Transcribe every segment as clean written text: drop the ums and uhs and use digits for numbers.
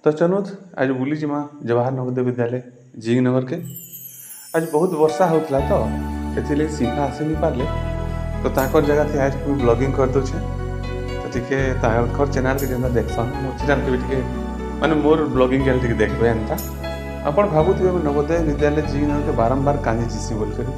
तो चनुत आज बुली जिमा जवाहर नवोदय विद्यालय जिंग नगर के आज बहुत वर्षा होता तो ये सीधा आसी नहीं पारे तो ताकर जगह थी आज मुझे ब्लॉगिंग कर दूचे तो टिके ताकर चैनल के जेना देखसन मो चैनल के भी टिके माने मोर ब्लॉगिंग चैनल टिके देखबे एंता अपन भाबुथिबे नवोदय विद्यालय जिंग नगर के बारंबार कांजी जिसी बोल कर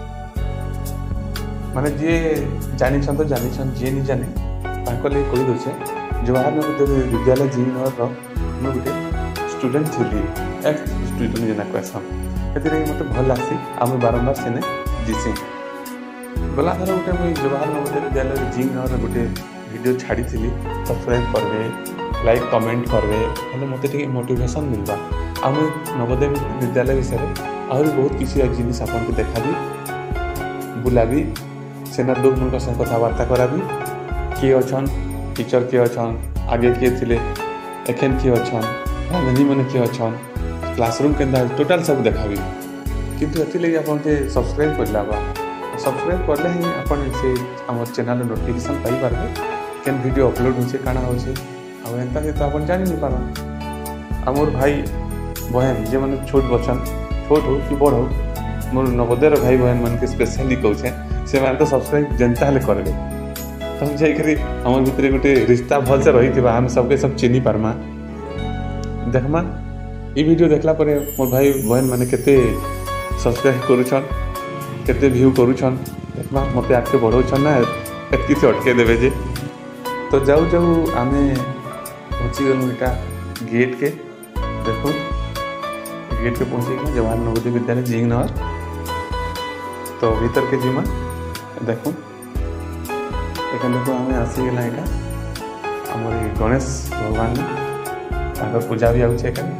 माने जे जानी छन तो जानी छन जे नहीं जाने ताकर लिए कहि दोछे जवाहर नवोदय विद्यालय जिंग नगर मैं गोटे स्टूडेंट थी एक्स स्टूडेंट जेना कहसन ये मत भल लसी आम बारंबार सेने जीसी गला थर गोटे मुझे जवाहर नवोदय विद्यालय जिंग नगर गोटे वीडियो छाड़ी सब्सक्राइब करवे लाइक कमेंट करवे हेल्ले मत मोटिवेशन मिलवा आम नवोदय विद्यालय विषय आहरी बहुत किसी जिनिस आपको देखा बुला भी सेना लोक मन संग कथबार्ता करा भी किए अच्छन टीचर किए अच्छन आगे किए थे एखेन किए अच्छन राजधानी मैंने किए अच्छन क्लासरूम के टोटाल सब देखा किंतु ये आपके सब्सक्राइब करला सब्सक्राइब करले ही अपन से आम चैनल नोटिफिकेशन पाई पारे केन वीडियो अपलोड होचे काना होचे आ एंता से तो अपन जानि नहीं पारा आमर भाई बहन जे माने छोट बचन छोट हो कि बड़ हो मोर नवोदय भाई बहन मन के स्पेशली कहूचे से माने तो सब्सक्राइब जनता हेले करबे तब जाइकरी हमर भितर गोटे रिश्ता भल से रही हम सबके सब चिन्ही पारमा देखमा ये वीडियो देखला परे मोर भाई बहन माने केते सब्सक्राइब करूछन केते व्यू करूछन देखमा मते आके बढ़ौछन ना एतकी से अटके देबे जे तो जाऊ जाऊ आमे पहुंची गलु इटा गेट के देखो गेट के पहुंची गए जवाहर नवोदय विद्यालय जिंग नगर तो भीतर के जिमा देखो एखन देखो आमे आसी गेला इटा हमर गणेश भगवान ताकर पूजा भी आउछे एखन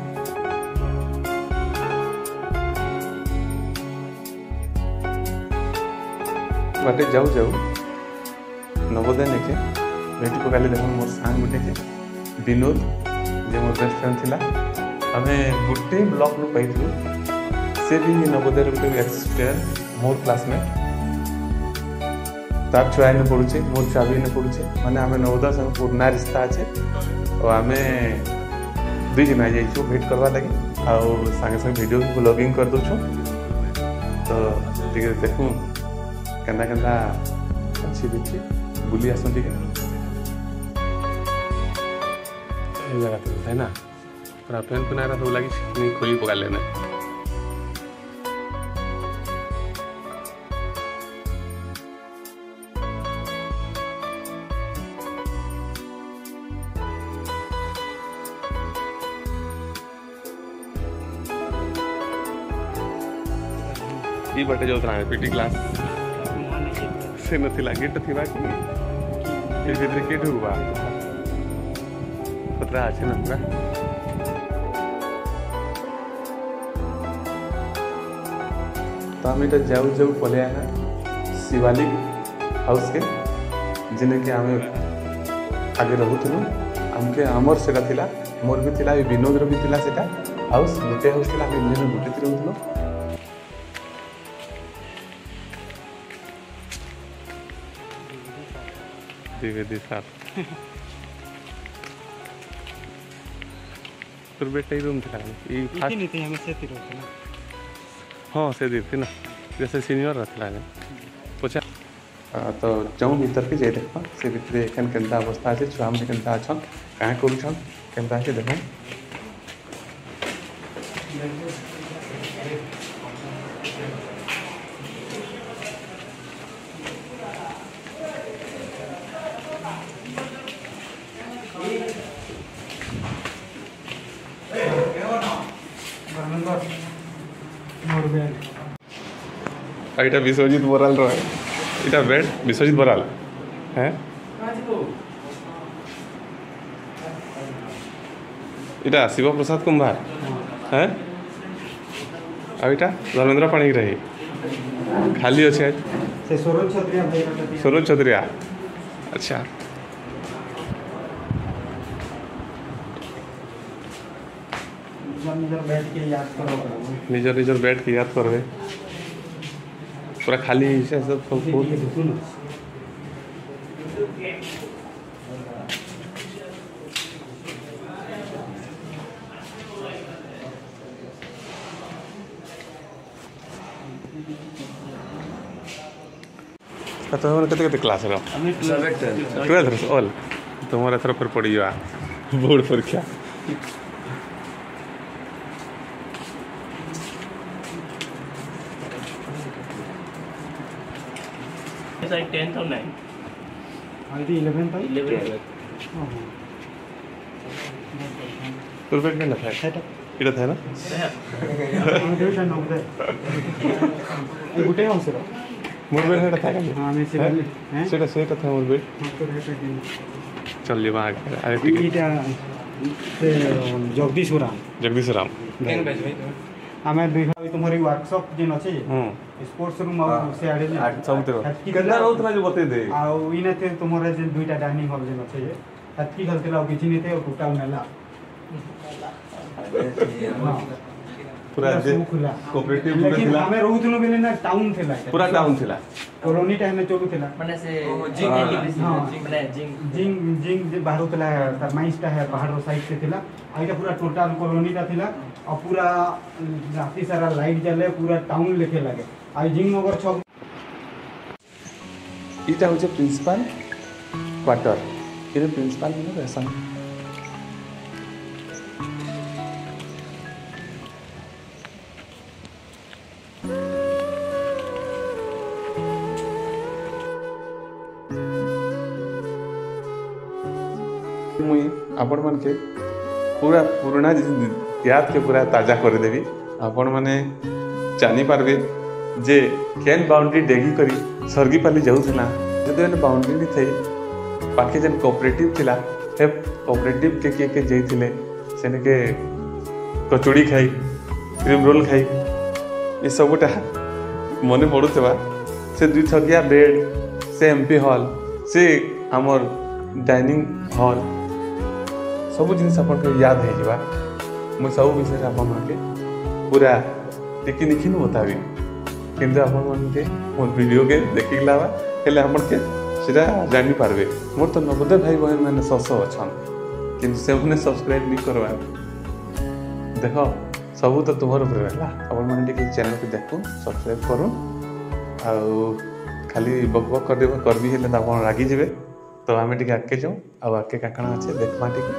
बाटे जाऊ जाऊ नवोदय नेके भेटी पकाले देखो मोर सांग गोटे के विनोद जे मोर बेस्ट फ्रेंड थिला हमें गोटे ब्लॉक नु पाइथु से भी नवोदय गोटे एक्सपेयर मोर क्लासमेट तार छुआ ने पड़ुचे मोर छुआ भी ने पड़ुचे माने हमें नवोदय संग पुराना रिश्ता अच्छे और हमें दुई जन आई जाइछु भेट करवा लगे आउ संगे संगे वीडियो ब्लॉगिंग कर दोछु तो टिके देखू केना केना अच्छी देखी बुली आसो टिके ए जगह तो है ना पूरा पेन पुनारा सब लगी नहीं खोली पका लेना ये बटे जो उतना पीटी क्लास से नथिला गेट थिबा कि ए भीतर के ढुबा पतरा আছে না पूरा तो हम इटा जाऊ जाऊ पले आना शिवालिक हाउस के जिने के हमें आगे रहूथनु हमके हमर सेटा थिला मोर भी थिला विनोद रो भी थिला सेटा हाउस गोटे हाउस थिला हम दुने गोटे थी रहूथनु द्विवेदी साहब फिर बेटा ही रूम था ये फास्ट नहीं थी हमें से थी रूम ना हाँ से दी थी ना जैसे सीनियर रहता है पूछा तो जाऊँ भीतर के जाए देखा से भीतर एखन केनता अवस्था अच्छे छुआ में केनता अच्छन कहाँ करूछन केनता अच्छे देखो এটা বিশ্বজিৎ বরাল রয় এটা বেড বিশ্বজিৎ বরাল হ্যাঁ এটা শিবপ্রসাদ কুম্ভার হ্যাঁ আর এটা ধর্মেন্দ্র পাণিগ্রাহী খালি আছে সरोज छत्रिया अच्छा निजर निजर बैठ के याद करवे पूरा खाली से सब फूल तुम केते क्लास रो 12th ऑल तुमर एथर पर पड़ी जा बोर्ड परीक्षा like 10th or 9th. I think 11th. 11th. Perfect नहीं लगा है इधर था ना हम देश ना उधर ये गुटे हाउस रो मोर बेड हेटा था हां मैं से हैं सेटा था मोर बेड चल ले वहां अरे इटा से जगदीश राम केन बैच भाई हमें देखा तुम्हारी वर्कशॉप जिन अछि स्पोर्ट्स रूम और से आडे सब तो कितना रोत ना जो बते दे आ इने ते तुम्हारे जे दुईटा डाइनिंग हॉल जिन अछि हत्की गलती लाओ किछि नहीं थे और टूटा नेला पूरा कोऑपरेटिव लेकिन हमें रहउतनो बेले ना टाउन थिला पूरा टाउन थिला कॉलोनी टाइम में चलू थिला माने से जिंग माने जिंग जे बाहर थिला माइंसटा है पहाड़ रो साइड से थिला आइटा पूरा टोटल कॉलोनी ता थिला और पूरा राती सारा लाइट जले पूरा टाउन लेके लगे आ जिंग मगर छ इटा होचे प्रिंसिपल क्वार्टर इरे प्रिंसिपल ने रहसन मुई आपण मन के पूरा पुराना याद के पूरा ताजा कर देवी आपण माने जानी पारबे जे केन बाउंड्री डेगी करी सरगीपाली जाउथला जदे बाउंड्री नहीं थई पाखे जन कोऑपरेटिव थिला हे कोऑपरेटिव के जइथिले सेने के कचौड़ी खाई क्रीम रोल खाई ये सबटा मने पड़ुथबा से दुई थकिया बेड से एमपी हॉल से हमर डाइनिंग हॉल सब जिन अपन याद है जीवा मुझे सब विषय अपन के पूरा टिकी निखिन बताबी किंतु अपन मन के मोर वीडियो के देखि लावा हेले हमर के सीधा जानि पारबे मोर तो 90 भाई बहन माने 100 अछन किंतु से उन्हें सब्सक्राइब नहीं करवा देखो सब तो तुम्हारे ऊपर रहला अपन मन के चैनल के देखो सब्सक्राइब करू आ खाली बकबक कर देबो करबी हेले त अपन रागी जेबे तो आमे टिके आके जाऊ आ आके काकणा আছে देखमा टिके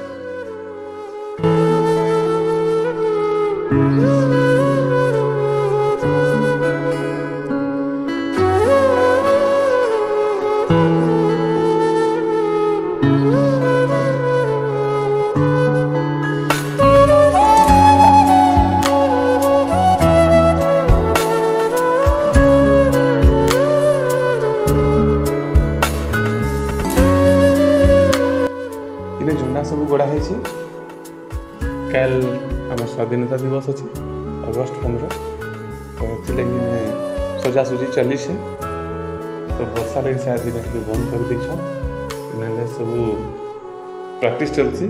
इने झंडा सब गोड़ा है कल आम स्वाधीनता दिवस अच्छे अगस्ट 15 तो सजासुजी चली से तो वर्षा लगे शायद बंद कर दी सब प्रैक्टिस चलती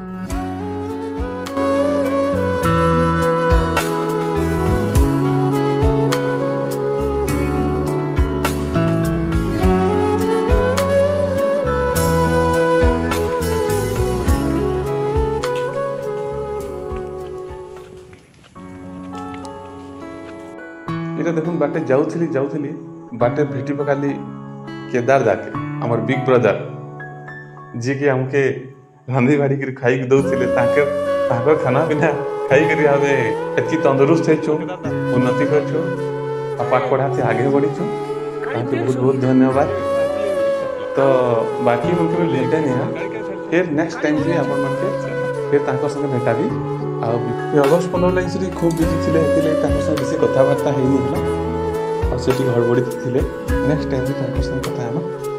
इटा देखुन बाटे जाउथली बाटे भेटी पकाली केदार जाके हमर बिग ब्रदर जी के हमके रांधी बाड़ी के खाई दउथिले ताकर खाना पीना खाई करी हवे एतकी तंदुरुस्त है छो उन्नति कर छो पाठ पढ़ा से आगे बढ़ी छो ताके बहुत बहुत धन्यवाद तो बाकी मन के लेटा नहीं है फिर नेक्स्ट टाइम भी अपन मन के फिर ताकर संगे भेटाबी अगस्ट 15 लाइन से खूब बिजी थे बेसी कथबार्ता है और से हड़बड़ी थे नेक्स्ट टाइम भी कथा